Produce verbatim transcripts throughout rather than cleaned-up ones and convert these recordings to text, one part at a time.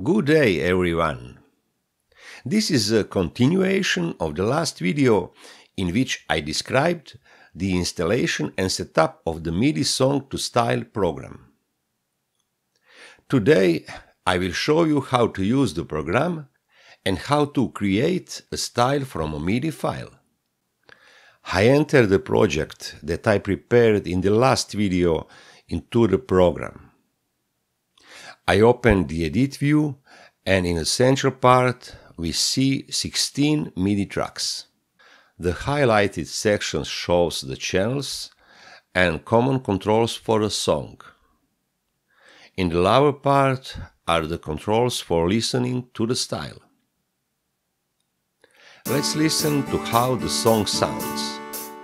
Good day, everyone! This is a continuation of the last video in which I described the installation and setup of the MIDI Song to Style program. Today I will show you how to use the program and how to create a style from a MIDI file. I enter the project that I prepared in the last video into the program. I open the edit view, and in the central part we see sixteen MIDI tracks. The highlighted section shows the channels and common controls for the song. In the lower part are the controls for listening to the style. Let's listen to how the song sounds.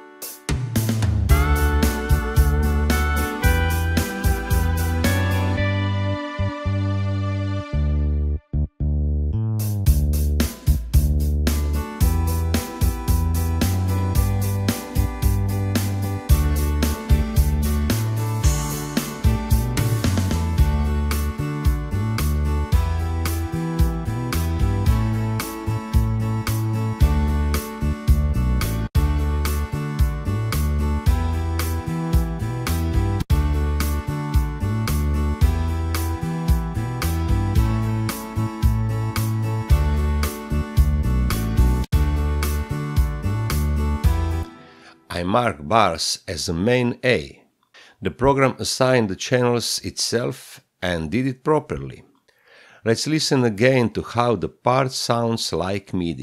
I mark bars as a main A. The program assigned the channels itself and did it properly. Let's listen again to how the part sounds like MIDI.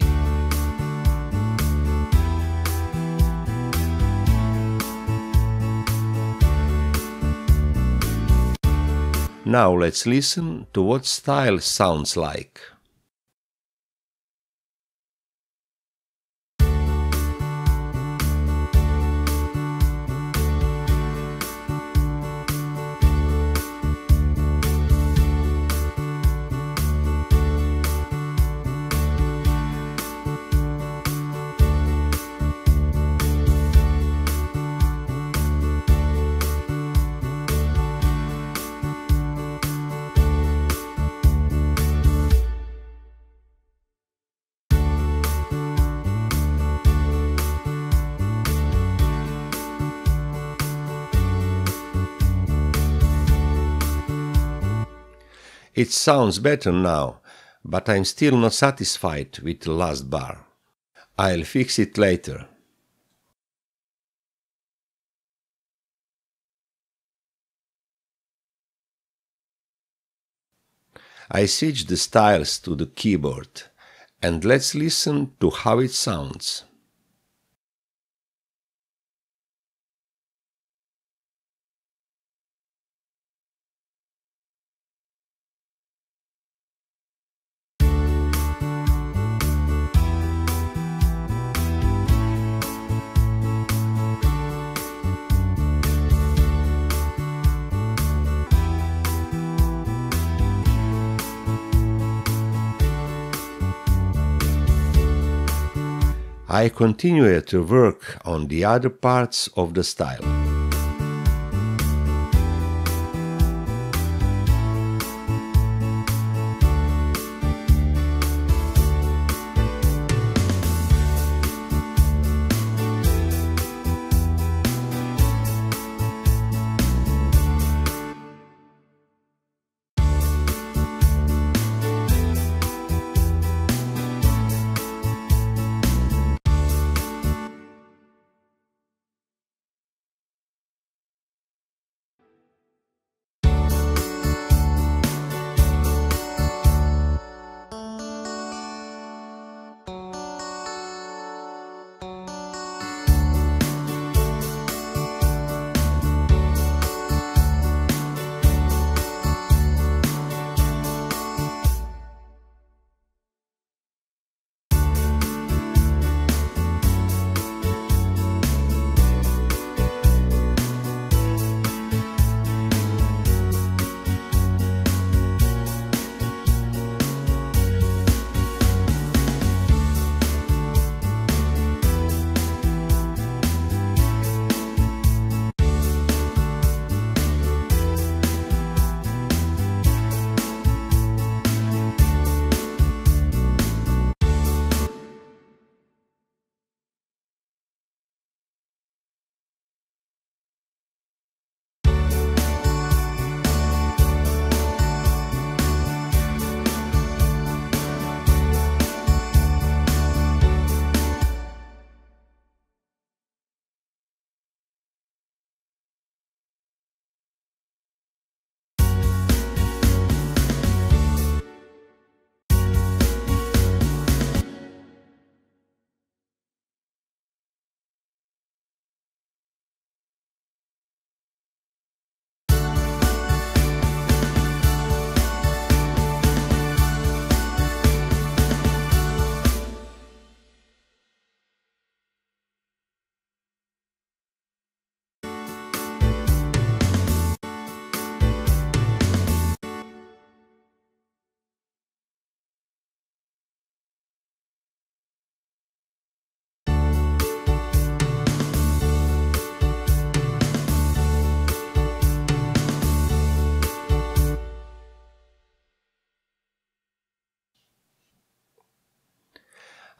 Now let's listen to what style sounds like. It sounds better now, but I'm still not satisfied with the last bar. I'll fix it later. I switch the styles to the keyboard, and let's listen to how it sounds. I continue to work on the other parts of the style.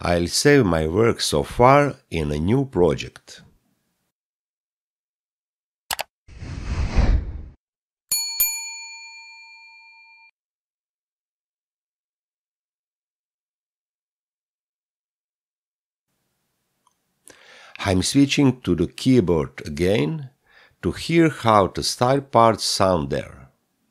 I'll save my work so far in a new project. I'm switching to the keyboard again to hear how the style parts sound there.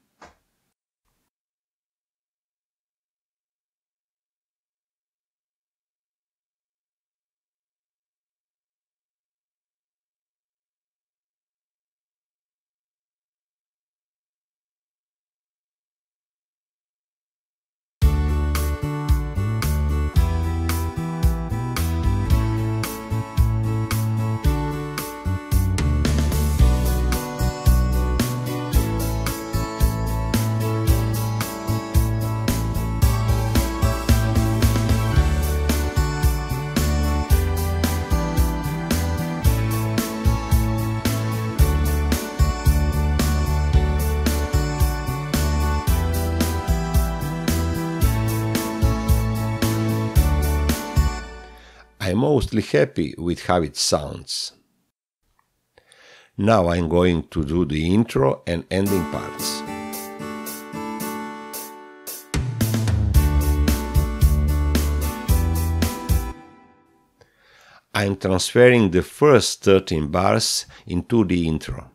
I'm mostly happy with how it sounds. Now I'm going to do the intro and ending parts. I'm transferring the first thirteen bars into the intro.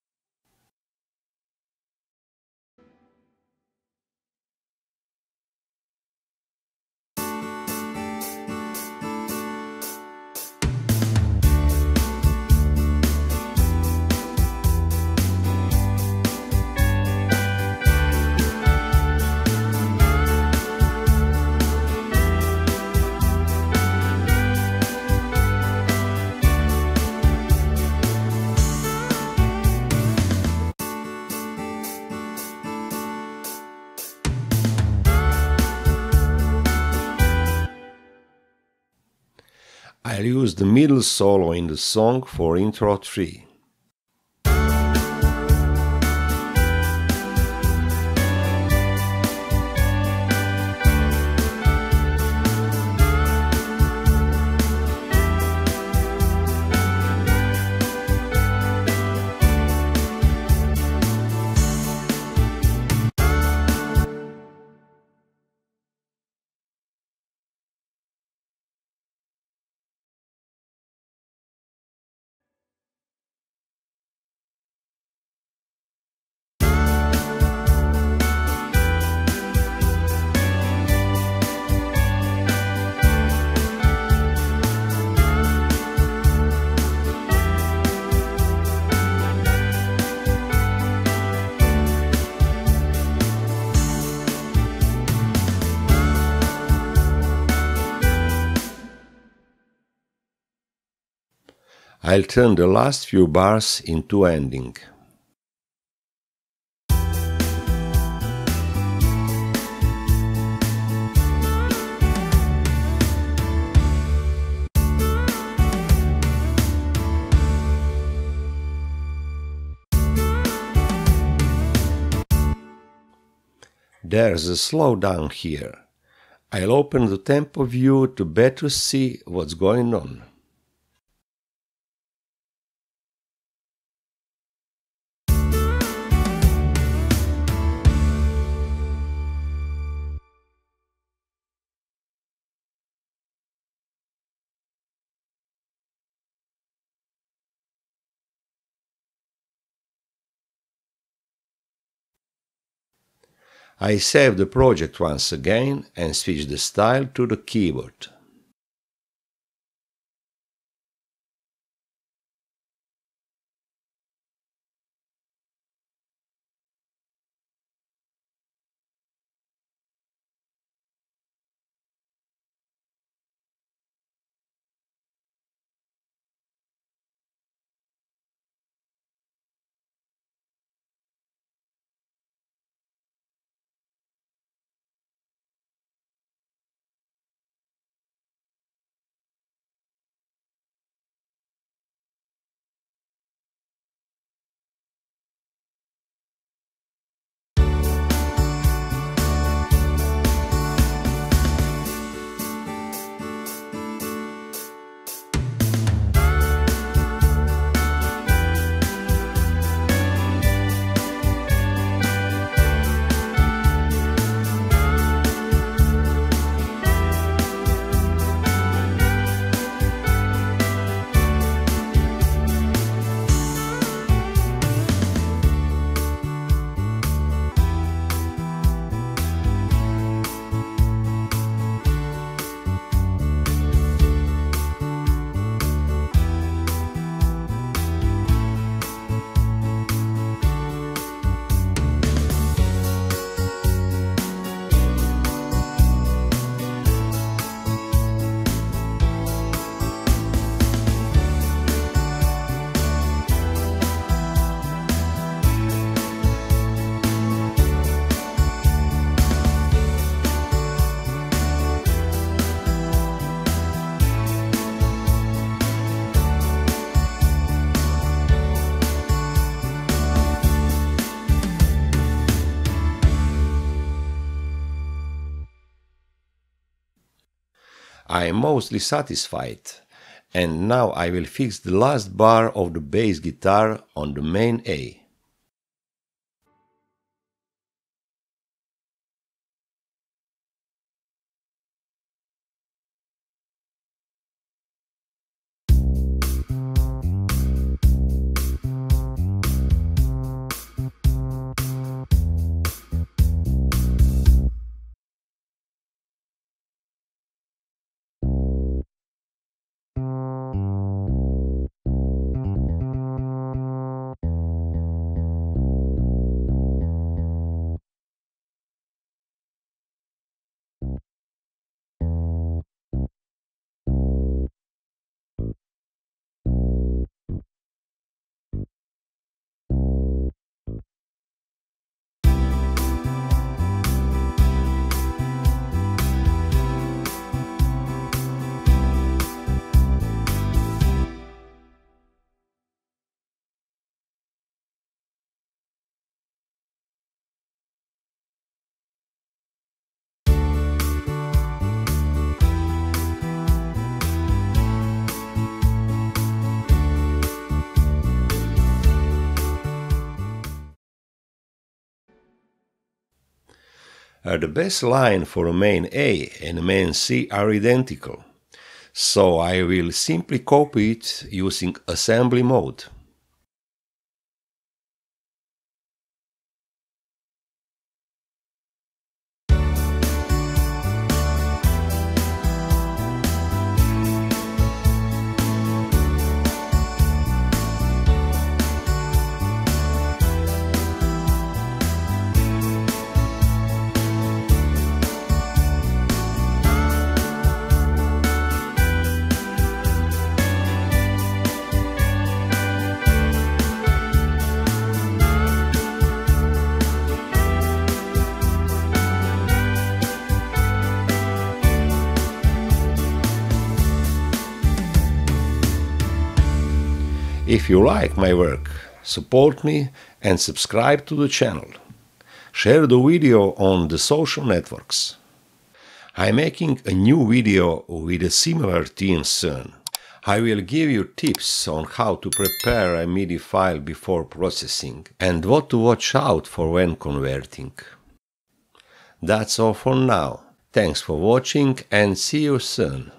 I'll use the middle solo in the song for intro three. I'll turn the last few bars into ending. There's a slowdown here. I'll open the tempo view to better see what's going on. I save the project once again and switch the style to the keyboard. I am mostly satisfied, and now I will fix the last bar of the bass guitar on the main A. Uh, the bass line for a main A and main C are identical, so I will simply copy it using assembly mode. If you like my work, support me and subscribe to the channel. Share the video on the social networks. I'm making a new video with a similar theme soon. I will give you tips on how to prepare a MIDI file before processing and what to watch out for when converting. That's all for now. Thanks for watching and see you soon.